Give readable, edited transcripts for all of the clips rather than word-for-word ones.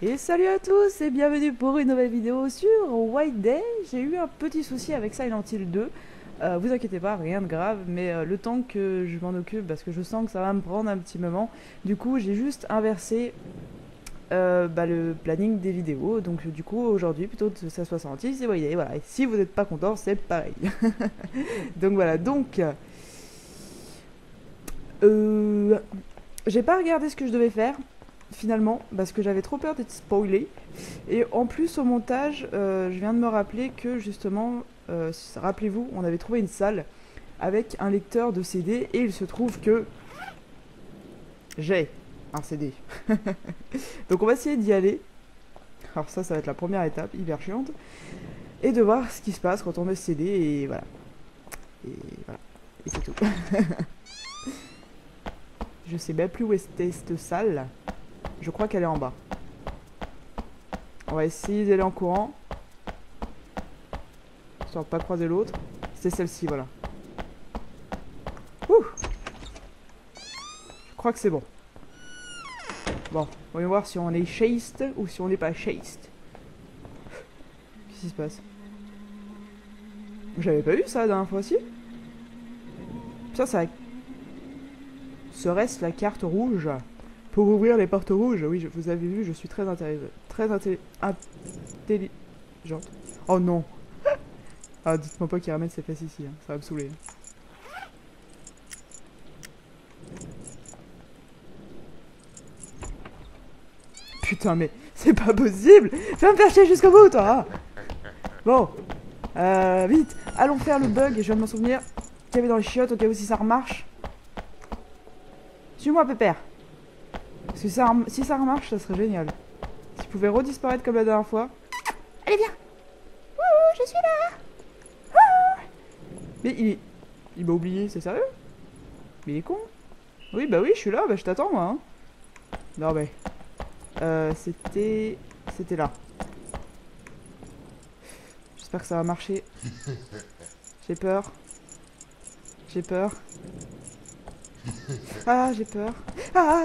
Et salut à tous et bienvenue pour une nouvelle vidéo sur White Day. J'ai eu un petit souci avec Silent Hill 2. Vous inquiétez pas, rien de grave, mais le temps que je m'en occupe, parce que je sens que ça va me prendre un petit moment, du coup j'ai juste inversé le planning des vidéos. Donc du coup aujourd'hui plutôt ça soit sorti, c'est White Day, voilà. Et si vous n'êtes pas content, c'est pareil. Donc voilà, j'ai pas regardé ce que je devais faire finalement parce que j'avais trop peur d'être spoilé, et en plus au montage je viens de me rappeler que justement rappelez-vous, on avait trouvé une salle avec un lecteur de CD et il se trouve que j'ai un CD. Donc on va essayer d'y aller. Alors ça va être la première étape hyper chiante, et de voir ce qui se passe quand on met ce CD, et voilà, et c'est tout. Je sais même plus où était cette salle. Je crois qu'elle est en bas. On va essayer d'aller en courant, histoire de pas croiser l'autre. C'est celle-ci, voilà. Ouh. Je crois que c'est bon. Bon, voyons voir si on est chaste ou si on n'est pas chaste. Qu'est-ce qui se passe? J'avais pas vu ça la dernière fois aussi. Ça serait-ce la carte rouge pour ouvrir les portes rouges? Oui, vous avez vu, je suis très intelligente. Oh non. Ah, dites-moi pas qu'il ramène ses fesses ici, hein. Ça va me saouler. Putain, mais c'est pas possible. Tu vas me faire chier jusqu'au bout, toi. Bon, vite, allons faire le bug. Je viens de m'en souvenir qu'il y avait dans les chiottes, au cas où si ça remarche. Suis-moi, pépère. Parce que si ça remarche, ça serait génial. Si pouvait redisparaître comme la dernière fois. Allez, viens. Wouhou, je suis là. Wouhou. Mais il m'a oublié, c'est sérieux? Mais il est con. Oui, bah oui, je suis là, bah je t'attends, moi. Hein. Non, mais... c'était là. J'espère que ça va marcher. J'ai peur. J'ai peur. Ah, j'ai peur. Ah!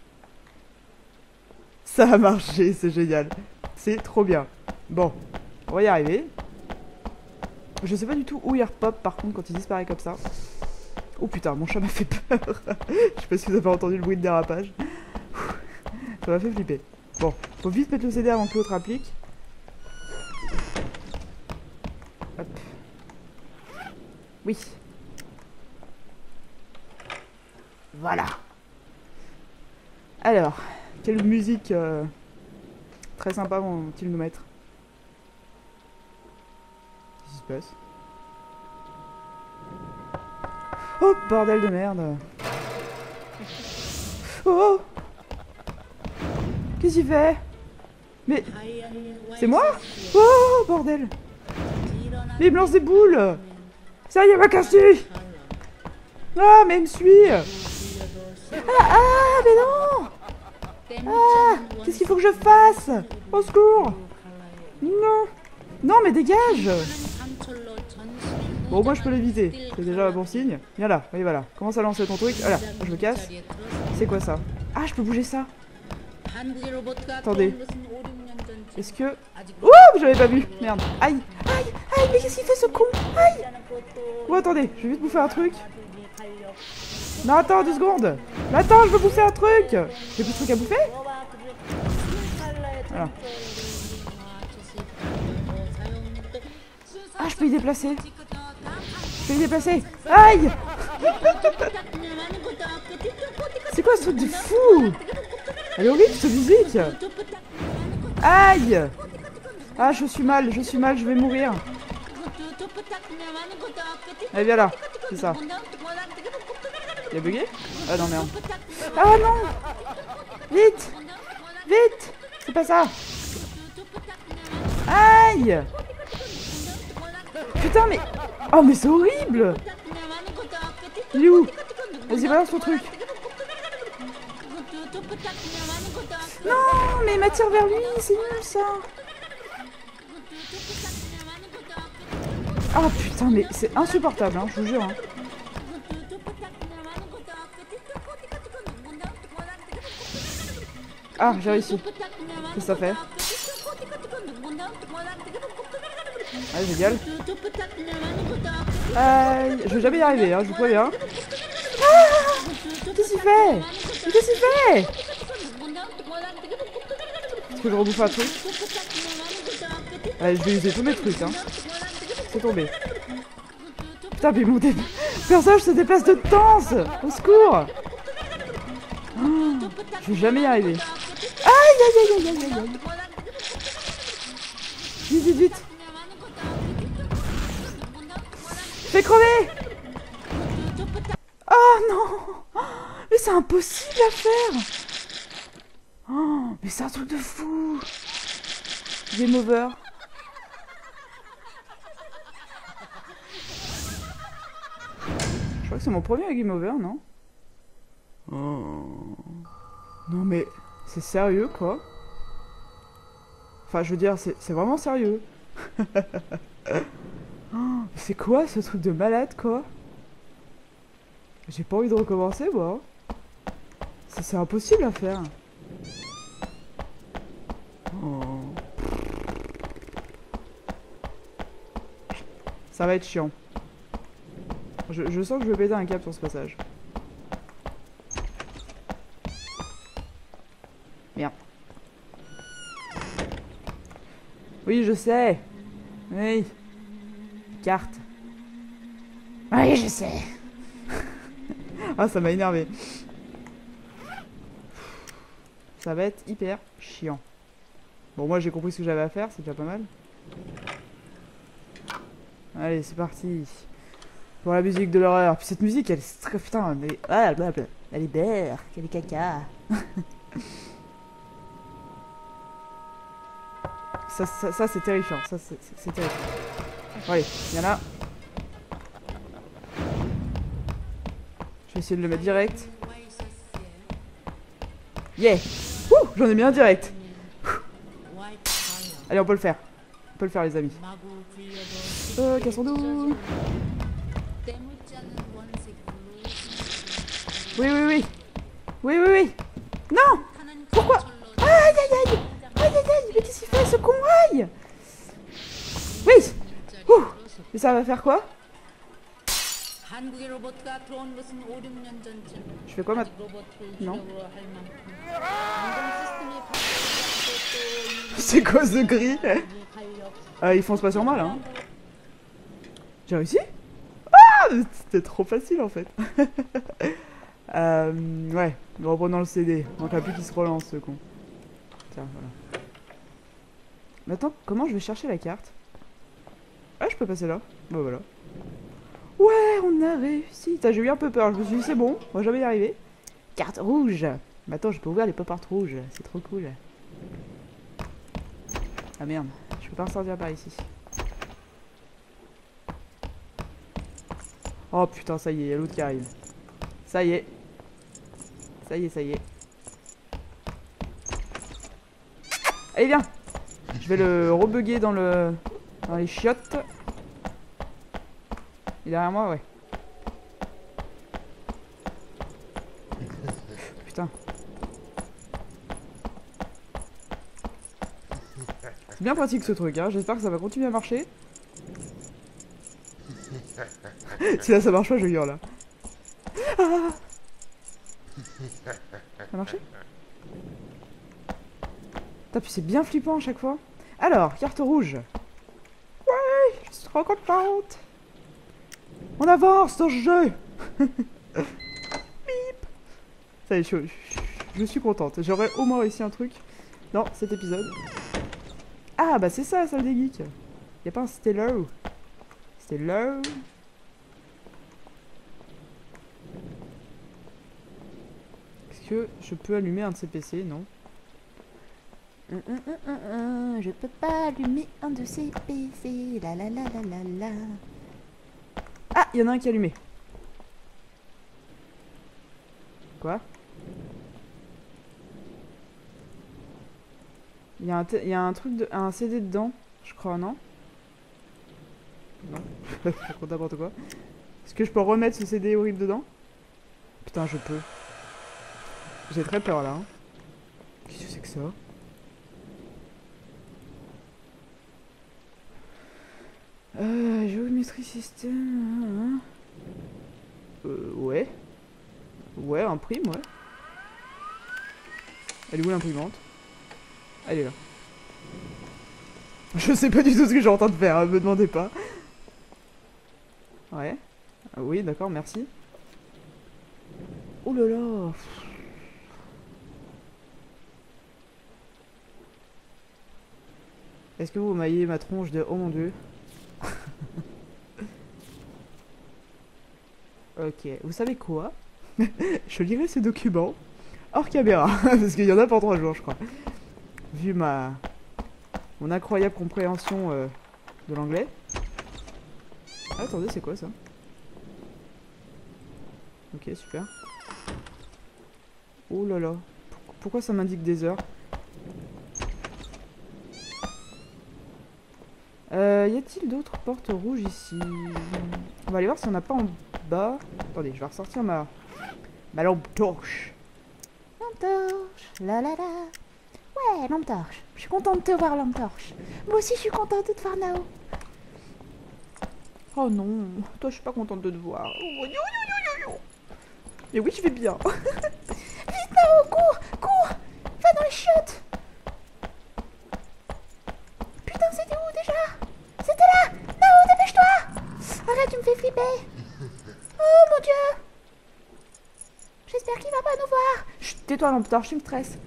Ça a marché, c'est génial. C'est trop bien. Bon, on va y arriver. Je sais pas du tout où il repop par contre quand il disparaît comme ça. Oh putain, mon chat m'a fait peur. Je sais pas si vous avez entendu le bruit de dérapage. Ça m'a fait flipper. Bon, faut vite mettre le CD avant que l'autre applique. Hop. Oui. Voilà. Alors, quelle musique très sympa vont-ils nous mettre? Qu'est-ce qui se passe? Oh, bordel de merde. Oh! Qu'est-ce qu'il fait? Mais... c'est moi? Oh, bordel! Mais il me lance des boules! Ça y est, m'a cassé! Ah, mais il me suit! Ah, mais non! Ah, qu'est-ce qu'il faut que je fasse? Au secours! Non! Non, mais dégage! Bon, moi je peux l'éviter. C'est déjà un bon signe. Viens là, oui, voilà. Commence à lancer ton truc. Voilà, je me casse. C'est quoi ça? Ah, je peux bouger ça. Attendez. Est-ce que... ouh, j'avais pas vu. Merde. Aïe, aïe, aïe, mais qu'est-ce qu'il fait ce con? Aïe! Oh, attendez, je vais vite bouffer un truc. Non, attends, 2 secondes. Mais attends, je veux bouffer un truc. J'ai plus de trucs à bouffer? Voilà. Ah, je peux y déplacer. Je peux y déplacer. Aïe! C'est quoi ce truc de fou? Elle est horrible cette musique. Aïe! Ah, je suis mal, je vais mourir. Allez, viens là, c'est ça. Il a bugué? Ah non, merde. Ah non! Vite! Vite! C'est pas ça! Aïe! Putain, mais... oh, mais c'est horrible! Il est où? Vas-y, balance ton truc. Non, mais il m'attire vers lui, c'est nul ça. Oh putain, mais c'est insupportable, hein, je vous jure. Hein. Ah, j'ai réussi. Qu'est-ce que ça fait? Allez, génial. Je vais jamais y arriver, hein, je vous préviens. Qu'est-ce qu'il fait? Qu'est-ce qu'il fait? Est-ce que je rebouffe un truc? Allez, je vais user tous mes trucs, hein. C'est tombé. Putain, mais mon personnage se déplace de danse. Au secours. Oh, je vais jamais y arriver. Aïe, aïe, aïe, aïe, aïe, aïe. Vite, vite, vite. Fais crever. Oh non. Mais c'est impossible à faire. Oh, mais c'est un truc de fou. Game over. Je crois que c'est mon premier game over, non? Oh. Non mais, c'est sérieux quoi? Enfin, je veux dire, c'est vraiment sérieux. Oh, c'est quoi ce truc de malade quoi? J'ai pas envie de recommencer moi. C'est impossible à faire. Oh. Ça va être chiant. Je sens que je vais péter un câble sur ce passage. Merde. Oui, je sais. Oui. Carte. Oui, je sais. Ah, ça m'a énervé. Ça va être hyper chiant. Bon, moi j'ai compris ce que j'avais à faire, c'est déjà pas mal. Allez, c'est parti. Pour la musique de l'horreur. Puis cette musique, elle est très... Putain, mais... Ah, elle est belle. Elle est caca. Ça c'est terrifiant. Ça, c'est terrifiant. Allez, il y en a. Je vais essayer de le mettre direct. Yeah. Ouh, j'en ai mis un direct. Allez, on peut le faire. On peut le faire, les amis. Cassons-nous. Oui, oui, oui. Oui, oui, oui. Non. Pourquoi? Aïe, aïe, aïe. Aïe, aïe, aïe. Mais qu'est-ce qu'il fait, ce con? Aïe. Oui. Ouh. Et ça va faire quoi? Je fais quoi maintenant? Non. C'est quoi ce gris? Ils foncent pas sur moi là. Hein. J'ai réussi? Ah, c'était trop facile en fait. Ouais, nous reprenons le CD. Donc il n'y a plus qu'il se relance ce con. Tiens, voilà. Mais attends, comment je vais chercher la carte? Ah, je peux passer là. Bah voilà. Ouais, on a réussi. J'ai eu un peu peur. Je me suis dit, c'est bon, on va jamais y arriver. Carte rouge. Mais attends, je peux ouvrir les pop-art rouges. C'est trop cool. Ah merde, je peux pas ressortir par ici. Oh putain, ça y est, il y a l'autre qui arrive. Ça y est. Ça y est, ça y est. Allez, viens. Je vais le rebugger dans les chiottes. Il est derrière moi, ouais. Putain. C'est bien pratique ce truc, hein. J'espère que ça va continuer à marcher. Si là ça marche pas, je hurle là. Ah, ça a marché? Putain, puis c'est bien flippant à chaque fois. Alors, carte rouge. Ouais, je suis trop contente. On avance dans ce jeu. Bip. Ça y est, je suis contente. J'aurais au moins réussi un truc dans cet épisode. Ah bah c'est ça, la salle des geeks. Y'a pas un Stello? Stello. Est-ce que je peux allumer un de ces PC? Non. Je peux pas allumer un de ces PC. La la la la la la. Ah, il y en a un qui est allumé. Quoi? Il y a un truc un CD dedans, je crois, non? Non. Je raconte n'importe quoi. Est-ce que je peux remettre ce CD horrible dedans? Putain, je peux. J'ai très peur là. Hein. Qu'est-ce que ça? Géométrie système... ouais. Ouais, imprime, ouais. Elle est où l'imprimante? Elle est là. Je sais pas du tout ce que j'ai en train de faire, me demandez pas. Ouais. Ah oui, d'accord, merci. Oh là là. Est-ce que vous maillez ma tronche de... Oh mon dieu. Ok, vous savez quoi? Je lirai ces documents hors caméra, parce qu'il y en a pour 3 jours, je crois. Vu mon incroyable compréhension de l'anglais. Ah, attendez, c'est quoi ça? Ok, super. Oh là là. Pourquoi ça m'indique des heures? Y a-t-il d'autres portes rouges ici? On va aller voir si on n'a pas en bas. Attendez, je vais ressortir ma lampe torche. Lampe torche, la la la. Ouais, lampe torche. Je suis contente de te voir, lampe torche. Moi aussi, je suis contente de te voir, Nao. Oh non, toi je suis pas contente de te voir. Oh, yo, yo, yo, yo, yo. Mais oui, je vais bien. Vite, Nao, cours, cours. Va dans les chiottes. Putain, c'était où déjà? C'était là. Nao, dépêche-toi. Arrête, tu me fais flipper. Oh mon dieu. J'espère qu'il va pas nous voir. Chut, tais-toi, lampe torche, tu me stresses.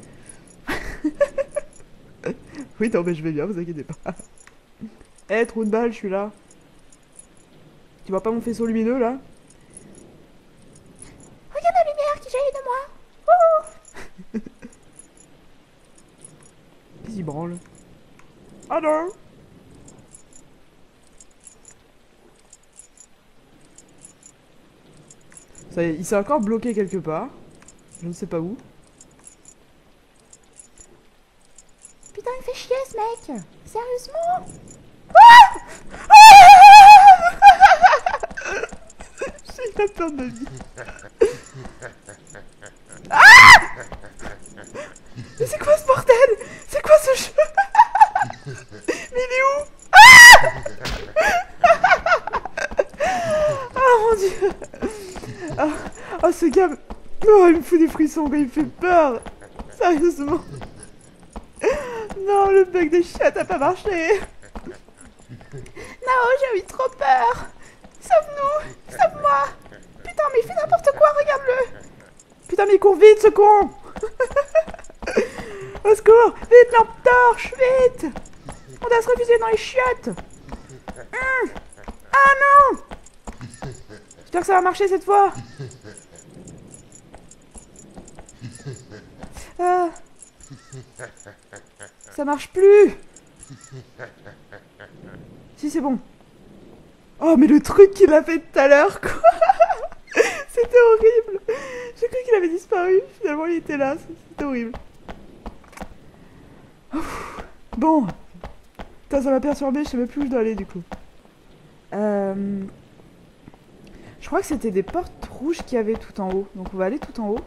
Oui, non, mais je vais bien, vous inquiétez pas. Eh, trou de balle, je suis là. Tu vois pas mon faisceau lumineux là? Regarde la lumière qui jaillit de moi. Oh. Qu'est-ce qu'il branle? Ah non! Ça y est, il s'est encore bloqué quelque part. Je ne sais pas où. Putain, il fait chier ce mec. Sérieusement? J'ai la peur de ma vie. Ah! Mais c'est quoi ce bordel? C'est quoi ce jeu? Mais il est où? Ah! Oh mon dieu! Oh ce gars... Oh, il me fout des frissons quand il me fait peur! Sérieusement! Non, le bug des chiottes a pas marché! Nao, j'ai eu trop peur. Sauve-nous, sauve-moi. Putain, mais il fait n'importe quoi, regarde-le. Putain, mais il court vite, ce con! Au secours! Vite, lampe torche, vite! On doit se refuser dans les chiottes! Ah non! J'espère que ça va marcher cette fois! Ah. Ça marche plus! Si, c'est bon. Oh, mais le truc qu'il a fait tout à l'heure, quoi! C'était horrible! J'ai cru qu'il avait disparu, finalement il était là, c'était horrible. Ouf. Bon. Putain, ça m'a perturbé, je sais même plus où je dois aller du coup. Je crois que c'était des portes rouges qu'il y avait tout en haut, donc on va aller tout en haut.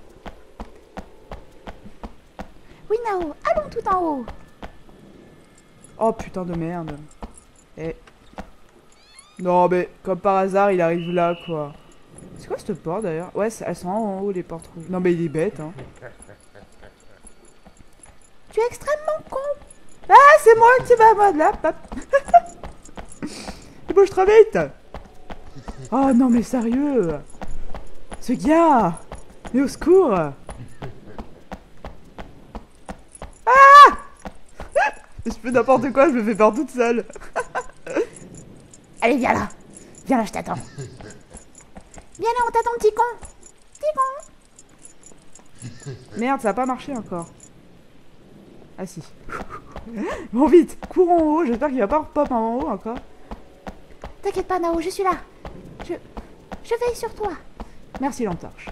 Oui, Nao, allons tout en haut. Oh putain de merde. Eh. Non mais, comme par hasard, il arrive là, quoi. C'est quoi cette porte d'ailleurs? Ouais, elles sont en haut les portes rouges. Non mais il est bête, hein. Tu es extrêmement con. Ah, c'est moi qui va à moi de là, hop. Il bouge trop vite. Oh non mais sérieux. Ce gars. Mais au secours. Ah. Je fais n'importe quoi, je me fais peur toute seule. Allez, viens là. Viens là, je t'attends. Viens là, on t'attend, petit con. Petit con. Merde, ça a pas marché encore. Ah si. Bon vite, cours en haut, j'espère qu'il va pas repop en haut encore. T'inquiète pas, Nao, je suis là. Je veille sur toi. Merci l'entorche.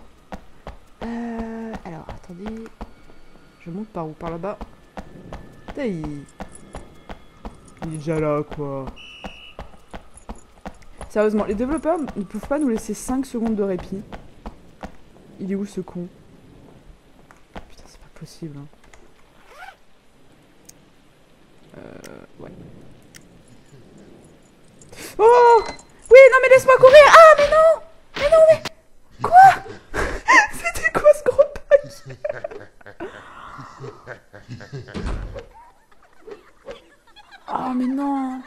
Alors, attendez. Je monte par où? Par là-bas. Putain, il est déjà là, quoi. Sérieusement, les développeurs ne peuvent pas nous laisser 5 secondes de répit. Il est où ce con? Putain, c'est pas possible. Hein. Ouais. Oh! Oui, non mais laisse-moi courir! Ah, mais non! Mais non, mais... Quoi? C'était quoi ce gros pack? Oh, mais non!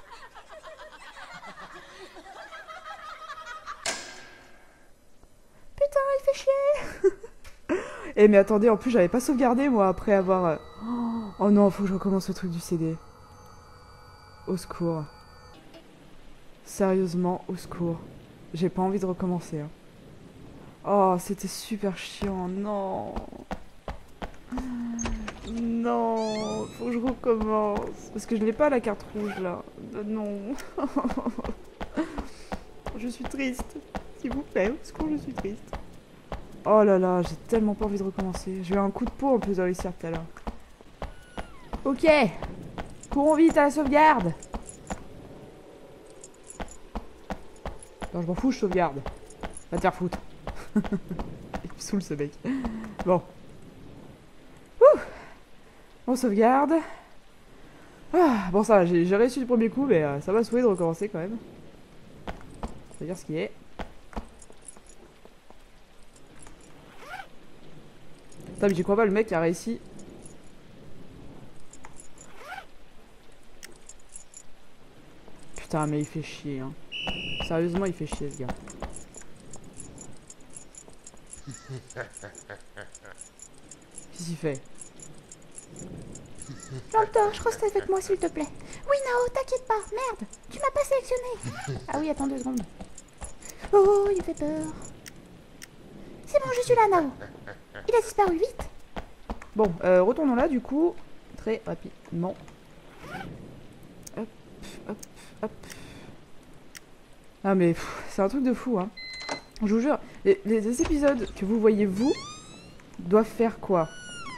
Putain, il fait chier. Eh mais attendez, en plus j'avais pas sauvegardé moi après avoir... Oh non, faut que je recommence le truc du CD. Au secours. Sérieusement, au secours. J'ai pas envie de recommencer. Hein. Oh, c'était super chiant, non. Non, faut que je recommence. Parce que je l'ai pas la carte rouge là. Non. Je suis triste. S'il vous plaît, au secours, je suis triste. Oh là là, j'ai tellement pas envie de recommencer. J'ai eu un coup de peau en plus de réussir tout à l'heure. Ok. Courons vite à la sauvegarde. Non, je m'en fous, je sauvegarde. Va te faire foutre. Il me saoule ce mec. Bon. Ouh. On sauvegarde. Ah, bon ça, j'ai réussi du premier coup, mais ça m'a saoulé de recommencer quand même. C'est dire ce qui est. Putain, mais j'y crois pas, le mec a réussi. Putain, mais il fait chier, hein. Sérieusement, il fait chier, ce gars. Qu'est-ce qu'il fait? Lantor, je reste avec moi s'il te plaît. Oui, Nao, t'inquiète pas. Merde, tu m'as pas sélectionné. Ah oui, attends 2 secondes. Oh, il fait peur. C'est bon, je suis là, Nao. Il a disparu vite. Bon, retournons là, du coup. Très rapidement. Hop, hop, hop. Ah mais c'est un truc de fou, hein. Je vous jure, les épisodes que vous voyez, vous, doivent faire quoi,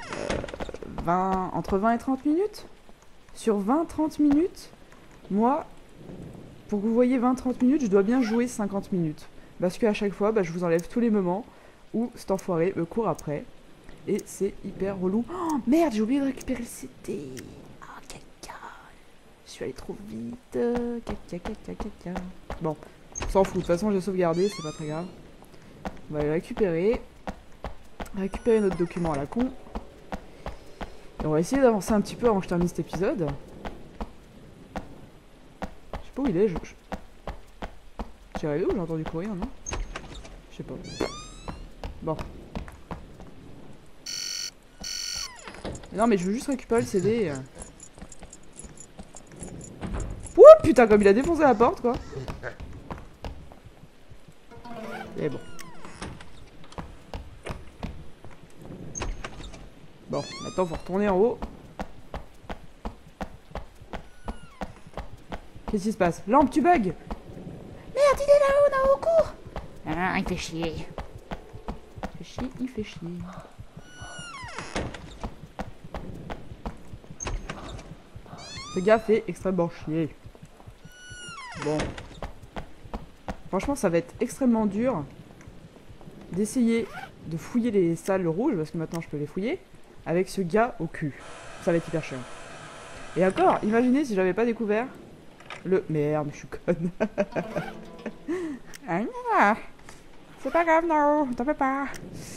entre 20 et 30 minutes? Sur 20-30 minutes, moi, pour que vous voyez 20-30 minutes, je dois bien jouer 50 minutes. Parce qu'à chaque fois, je vous enlève tous les moments où cet enfoiré me court après. Et c'est hyper relou. Oh merde, j'ai oublié de récupérer le CD. Oh caca. Je suis allé trop vite. Caca, caca, caca. Bon, on s'en fout. De toute façon, j'ai sauvegardé, c'est pas très grave. On va aller récupérer. Récupérer notre document à la con. Et on va essayer d'avancer un petit peu avant que je termine cet épisode. Je sais pas où il est. J'ai rêvé ou j'ai entendu courir, non? Je sais pas. Bon. Non mais je veux juste récupérer le CD. Ouh putain, comme il a défoncé la porte quoi. Et bon. Bon, maintenant faut retourner en haut. Qu'est-ce qui se passe? Lampe, tu bugs? Merde, il est là-haut, Nao, cours. Ah, il fait chier. Il fait chier, il fait chier. Ce gars fait extrêmement chier. Bon. Franchement, ça va être extrêmement dur d'essayer de fouiller les salles rouges, parce que maintenant je peux les fouiller, avec ce gars au cul. Ça va être hyper chiant. Et encore, imaginez si j'avais pas découvert le... Merde, je suis conne. Ah, non. C'est pas grave, non, t'en fais pas.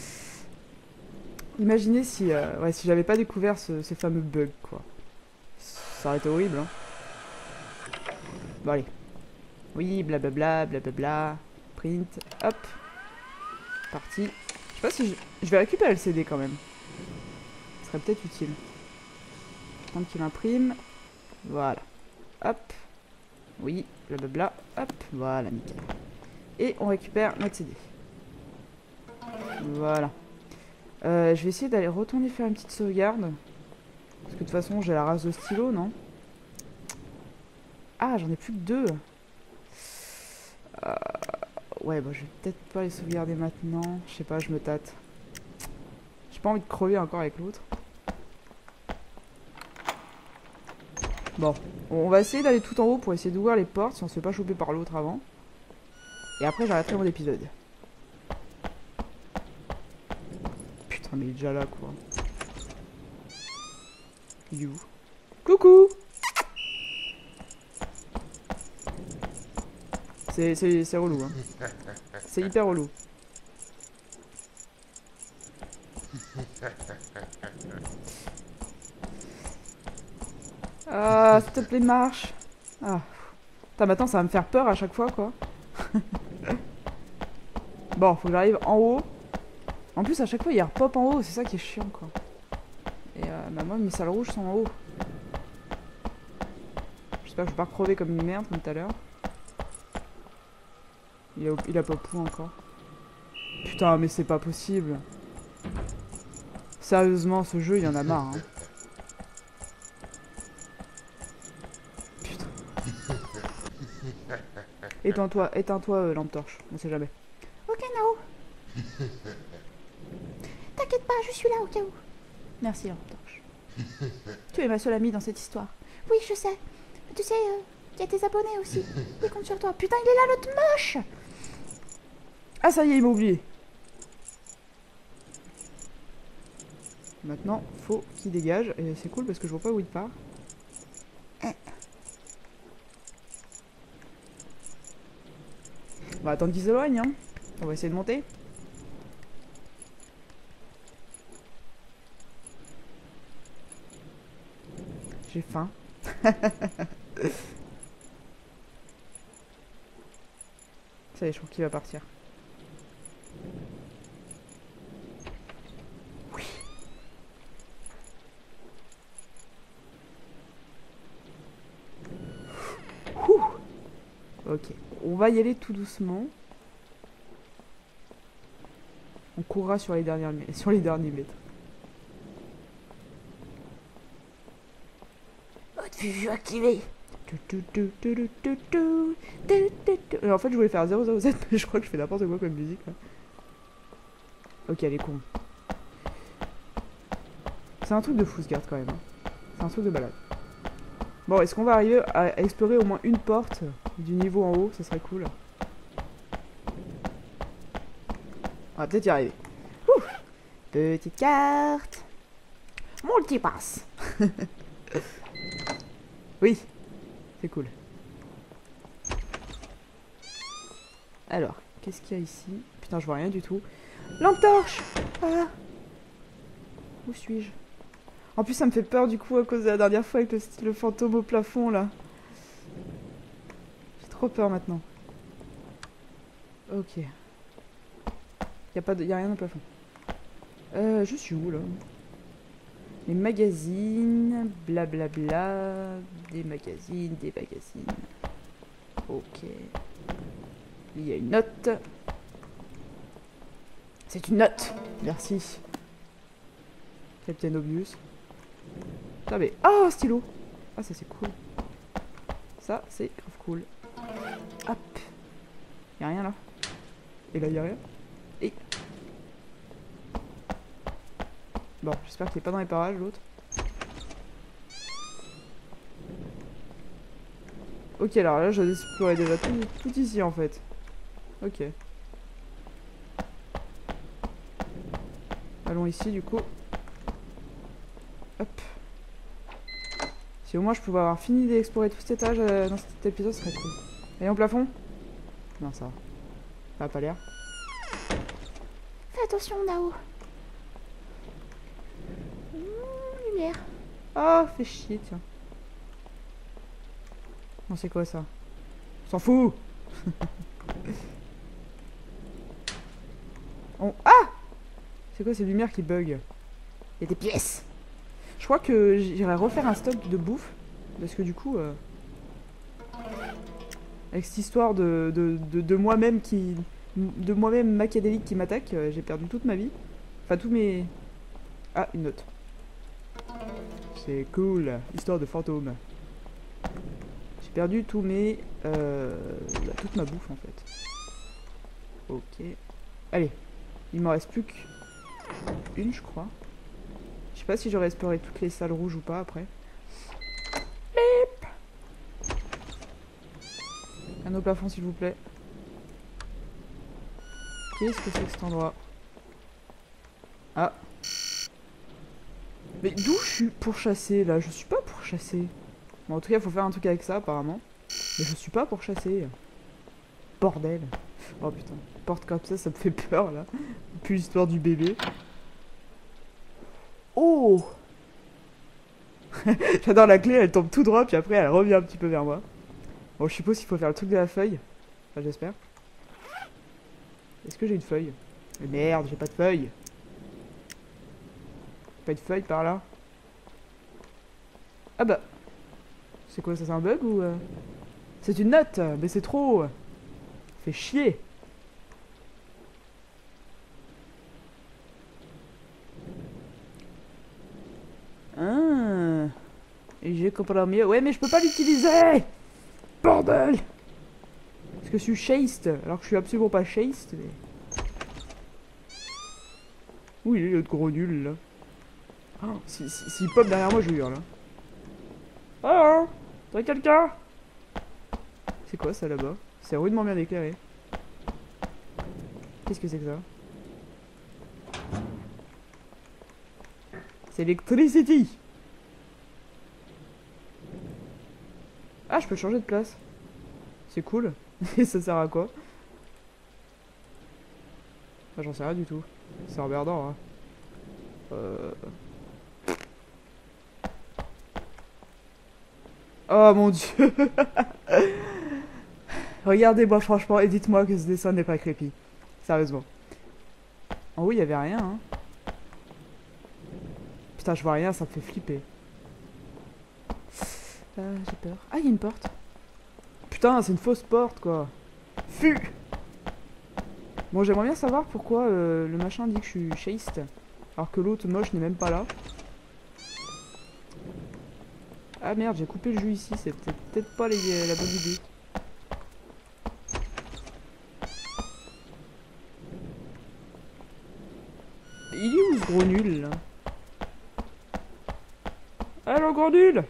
Imaginez si, ouais, si j'avais pas découvert ce fameux bug, quoi. Ça aurait été horrible, hein. Bon, allez. Oui, blablabla, blablabla. Print, hop. Parti. Je sais pas si je vais récupérer le CD quand même. Ce serait peut-être utile. Tant qu'il imprime. Voilà. Hop. Oui, blablabla. Hop. Voilà, nickel. Et on récupère notre CD. Voilà. Je vais essayer d'aller retourner faire une petite sauvegarde. Parce que de toute façon, j'ai la race de stylo, non? Ah, j'en ai plus que 2. Ouais, bah je vais peut-être pas les sauvegarder maintenant. Je sais pas, je me tâte. J'ai pas envie de crever encore avec l'autre. Bon, on va essayer d'aller tout en haut pour essayer d'ouvrir les portes si on se fait pas choper par l'autre avant. Et après, j'arrêterai mon épisode. Putain, mais il est déjà là, quoi. Il est où? Coucou! C'est relou, hein. C'est hyper relou. Ah, s'il te plaît, marche. Ah. Putain, maintenant, ça va me faire peur à chaque fois, quoi. Bon, faut que j'arrive en haut. En plus, à chaque fois, il repop en haut. C'est ça qui est chiant, quoi. Et bah, moi, mes salles rouges sont en haut. J'espère que je vais pas crever comme une merde, comme tout à l'heure. Il a pop où encore? Putain, mais c'est pas possible. Sérieusement, ce jeu, il y en a marre, hein. Putain. Éteins-toi, lampe torche. On sait jamais. Ok, Nao. T'inquiète pas, je suis là au cas où. Merci, lampe torche. Tu es ma seule amie dans cette histoire. Oui, je sais. Tu sais, il y a tes abonnés aussi. Ils comptent sur toi. Putain, il est là, l'autre moche. Ah, ça y est, il m'a oublié. Maintenant, faut qu'il dégage. Et c'est cool parce que je vois pas où il part. On va attendre qu'il s'éloigne, hein. On va essayer de monter. J'ai faim. Ça y est, je trouve qu'il va partir. Oui. Ouh. Ok, on va y aller tout doucement. On courra sur les derniers mètres. Haute vue activée. En fait, je voulais faire 007, mais je crois que je fais n'importe quoi comme musique là. Ok, elle est con. C'est un truc de fou ce garde quand même. Hein. C'est un truc de balade. Bon, est-ce qu'on va arriver à explorer au moins une porte du niveau en haut? Ça serait cool. On va peut-être y arriver. Ouh. Petite carte. Multipass. Oui, c'est cool. Alors, qu'est-ce qu'il y a ici? Putain, je vois rien du tout. Lampe torche. Ah. Où suis-je? En plus, ça me fait peur du coup à cause de la dernière fois avec le fantôme au plafond là. J'ai trop peur maintenant. Ok. Y a rien au plafond. Je suis où là? Les magazines, blablabla, des magazines. Ok. Il y a une note. C'est une note. Merci. Captain Obvious. Ah mais... Oh, stylo. Ah, ça c'est cool. Ça, c'est grave cool. Hop. Y a rien là. Et là, y a rien. Et... Bon, j'espère qu'il est pas dans les parages, l'autre. Ok, alors là, je vais explorer déjà tout ici, en fait. Ok. Allons ici, du coup. Hop. Si au moins je pouvais avoir fini d'explorer tout cet étage dans cet épisode, ce serait cool. Et en plafond? Non, ça va. Ça a pas l'air. Fais attention, Nao. Lumière. Ah, fais chier, tiens. Non, c'est quoi ça? On s'en fout. Ah! C'est quoi ces lumières qui bug? Il y a des pièces. Je crois que j'irai refaire un stock de bouffe. Parce que du coup... avec cette histoire de moi-même qui... De moi-même macadélique qui m'attaque, j'ai perdu toute ma vie. Enfin, tous mes... Ah, une note. C'est cool. Histoire de fantôme. J'ai perdu tous mes... toute ma bouffe, en fait. Ok. Allez. Il m'en reste plus qu'une, je crois. Je sais pas si j'aurais exploré toutes les salles rouges ou pas, après. Bip. Un au plafond, s'il vous plaît. Qu'est-ce que c'est que cet endroit? Ah. Mais d'où je suis pourchassé, là? Je suis pas pourchassé. Bon, en tout cas, il faut faire un truc avec ça, apparemment. Mais je suis pas pourchassé. Bordel. Oh putain, porte comme ça me fait peur là. Plus l'histoire du bébé. Oh. J'adore la clé, elle tombe tout droit, puis après elle revient un petit peu vers moi. Bon, je suppose qu'il faut faire le truc de la feuille. Enfin, j'espère. Est-ce que j'ai une feuille? Mais merde, j'ai pas de feuille. Pas de feuille par là. Ah bah. C'est quoi ça, c'est un bug ou... C'est une note, mais c'est trop. Fait chier. Ah. Et je comprends mieux. Ouais, mais je peux pas l'utiliser. Bordel. Parce que je suis chaste, alors que je suis absolument pas chaste. Mais... Où il est l'autre gros nul là? Oh, s'il pop derrière moi, je hurle. Oh, t'as quelqu'un? C'est quoi ça là-bas? C'est rudement bien éclairé. Qu'est-ce que c'est que ça? C'est Electricity! Ah, je peux changer de place. C'est cool. Et ça sert à quoi? Ah, j'en sais rien du tout. C'est emmerdant, hein. Oh mon dieu. Regardez-moi franchement et dites-moi que ce dessin n'est pas creepy. Sérieusement. En haut, il y avait rien, hein. Putain, je vois rien, ça me fait flipper. J'ai peur. Ah, il y a une porte. Putain, c'est une fausse porte, quoi. Fu. Bon, j'aimerais bien savoir pourquoi le machin dit que je suis chaste, alors que l'autre moche n'est même pas là. Ah merde, j'ai coupé le jus ici, c'est peut-être pas la bonne idée. Il est où ce gros nul là? Allô gros nul!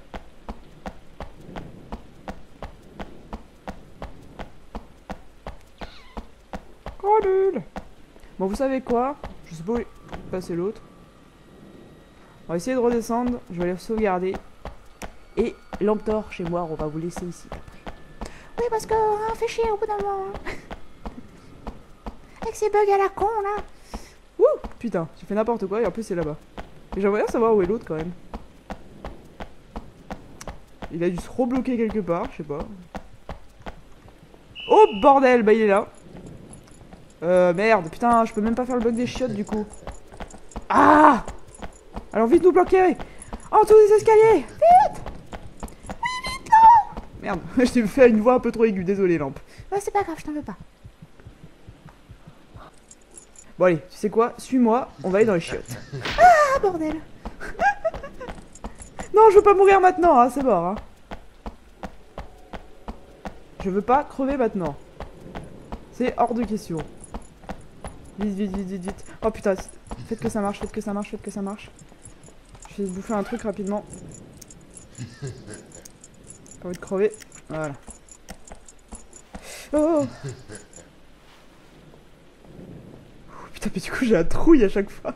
Gros nul! Bon, vous savez quoi? Je sais pas où est passé l'autre. On va essayer de redescendre, je vais aller sauvegarder. Et lampe torche chez moi, on va vous laisser ici après. Oui, parce que on fait chier au bout d'un moment. Hein. Avec ces bugs à la con là. Ouh, putain, j'ai fait n'importe quoi et en plus c'est là-bas. Et j'aimerais bien savoir où est l'autre quand même. Il a dû se rebloquer quelque part, je sais pas. Oh bordel, bah il est là. Merde, putain, je peux même pas faire le bug des chiottes du coup. Ah! Alors vite nous bloquer! En dessous des escaliers! Vite! Oui, vite, non! Merde, je t'ai fait une voix un peu trop aiguë, désolé lampe. Ouais, c'est pas grave, je t'en veux pas. Bon allez, tu sais quoi? Suis-moi, on va aller dans les chiottes. Ah, bordel! Non, je veux pas mourir maintenant, hein, c'est mort. Hein. Je veux pas crever maintenant. C'est hors de question. Vite, vite, vite, vite, vite. Oh putain, faites que ça marche, faites que ça marche, faites que ça marche. Je vais bouffer un truc rapidement. Pas envie de crever. Voilà. Oh, putain, mais du coup j'ai la trouille à chaque fois.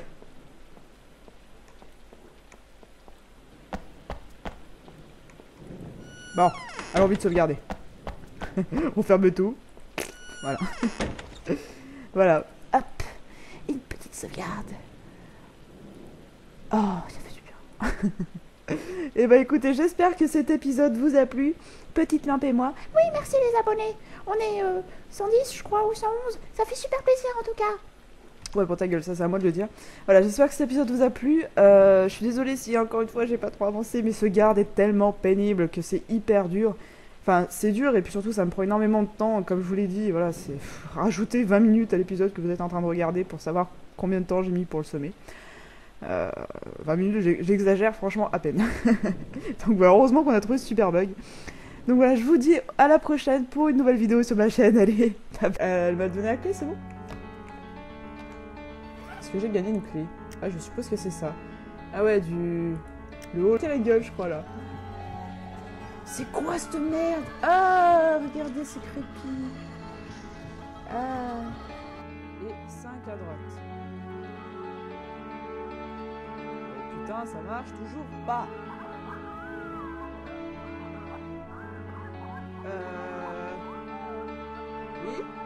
Bon, allons vite sauvegarder. On ferme tout. Voilà. Voilà. Hop, une petite sauvegarde. Oh, ça fait du bien. Et bah écoutez, j'espère que cet épisode vous a plu. Petite lampe et moi. Oui, merci les abonnés. On est 110, je crois, ou 111. Ça fait super plaisir en tout cas. Ouais, pour ta gueule, ça c'est à moi de le dire. Voilà, j'espère que cet épisode vous a plu. Je suis désolée si encore une fois j'ai pas trop avancé, mais ce garde est tellement pénible que c'est hyper dur. Enfin, c'est dur et puis surtout ça me prend énormément de temps. Comme je vous l'ai dit, voilà, c'est rajouter 20 minutes à l'épisode que vous êtes en train de regarder pour savoir combien de temps j'ai mis pour le semer. 20 minutes, j'exagère franchement à peine. Donc voilà, heureusement qu'on a trouvé ce super bug. Donc voilà, je vous dis à la prochaine pour une nouvelle vidéo sur ma chaîne. Allez, elle m'a donné la clé, c'est bon? Est-ce que j'ai gagné une clé? Ah, je suppose que c'est ça. Ah ouais, le haut la gueule, je crois, là. C'est quoi cette merde? Ah, regardez, c'est creepy. Ah. Et 5 à droite. Putain, ça marche toujours pas. Oui.